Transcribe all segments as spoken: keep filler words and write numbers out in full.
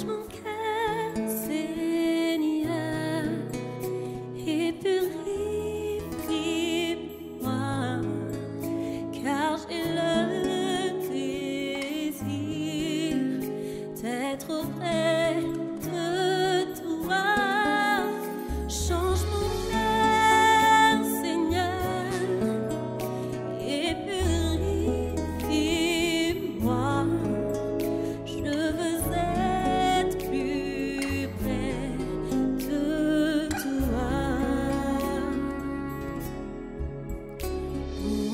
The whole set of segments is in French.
Change mon cœur, Seigneur, et purifie-moi, car j'ai le désir d'être auprès de toi. Change mon cœur, Seigneur, et purifie-moi. Je veux être plus près de toi pour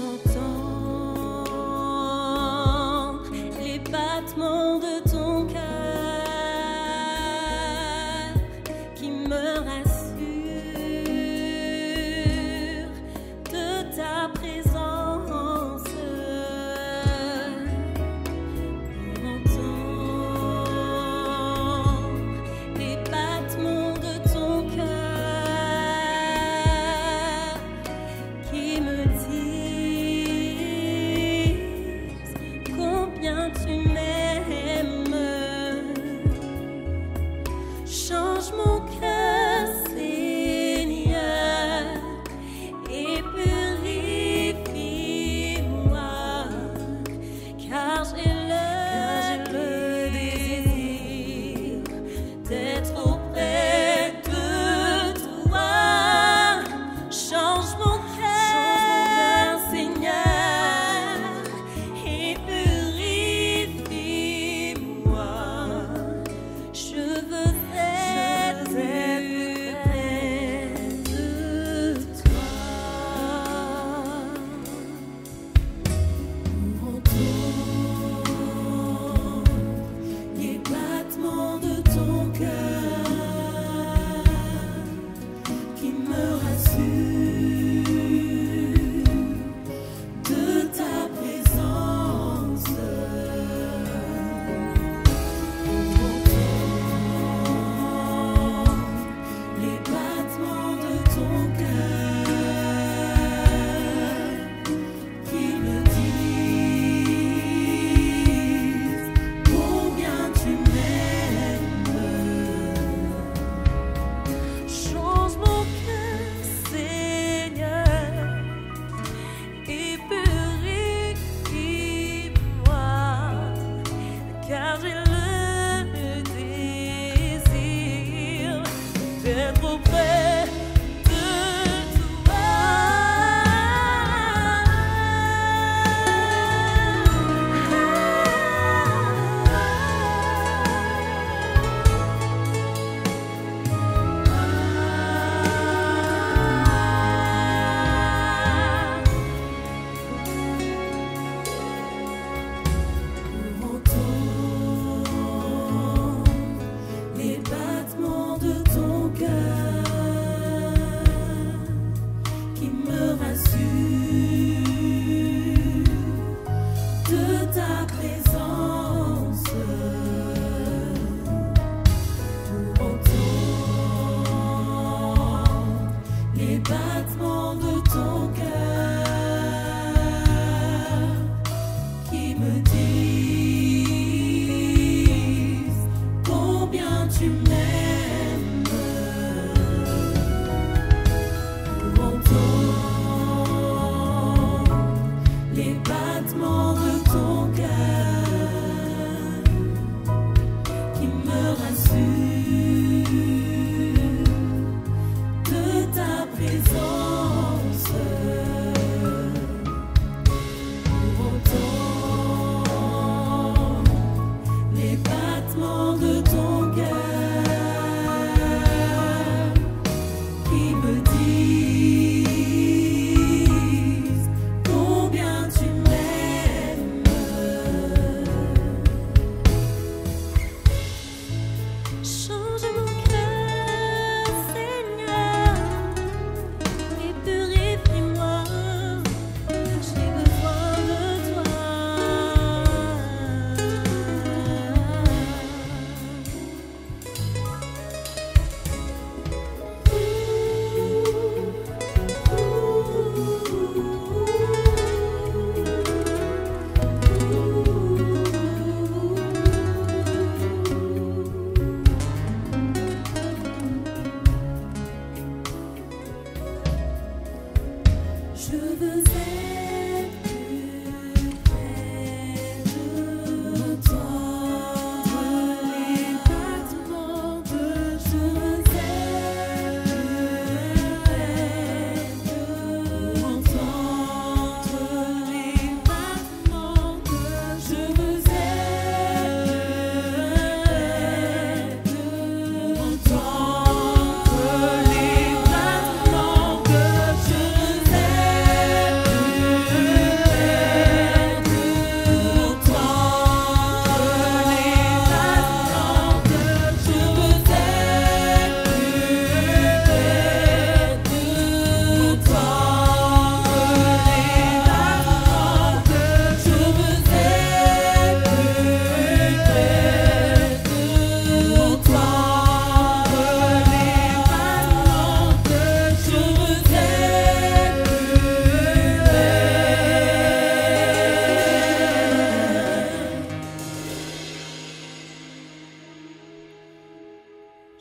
entendre les battements de ton cœur qui me rassurent de ta présence. Pour entendre les battements de ton cœur qui me disent combien tu m'aimes. Change mon cœur, Seigneur, et purifie-moi, car j'ai le, désir d'être auprès de toi. Change mon cœur, Seigneur, et purifie-moi. Je veux être plus près de toi. Pour entendre les battements de ton cœur qui me rassurent de ta présence. Pour entendre les battements de ton cœur qui me disent combien tu m'aimes. Change mon cœur, Seigneur, et purifie-moi, car j'ai le désir d'être auprès de toi. Pour entendre les battements de ton cœur qui me rassurent de ta présence. Pour entendre les battements de ton cœur qui me disent combien tu m'aimes. Pour entendre les battements de ton cœur qui me rassurent de ta présence. Pour entendre les battements de ton cœur qui me disent combien tu m'aimes. Change mon cœur, Seigneur, et purifie-moi. J'ai besoin de toi.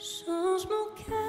Change mon cœur.